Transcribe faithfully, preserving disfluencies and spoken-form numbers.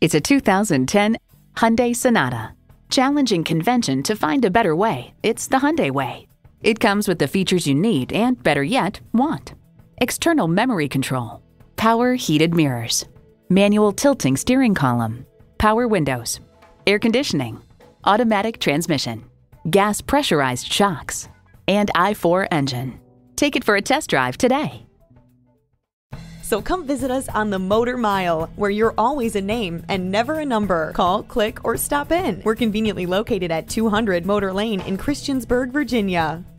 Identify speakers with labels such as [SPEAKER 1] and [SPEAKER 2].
[SPEAKER 1] It's a two thousand ten Hyundai Sonata. Challenging convention to find a better way, it's the Hyundai way. It comes with the features you need and, better yet, want. External memory control, power heated mirrors, manual tilting steering column, power windows, air conditioning, automatic transmission, gas pressurized shocks, and I four engine. Take it for a test drive today.
[SPEAKER 2] So come visit us on the Motor Mile, where you're always a name and never a number. Call, click, or stop in. We're conveniently located at two hundred Motor Lane in Christiansburg, Virginia.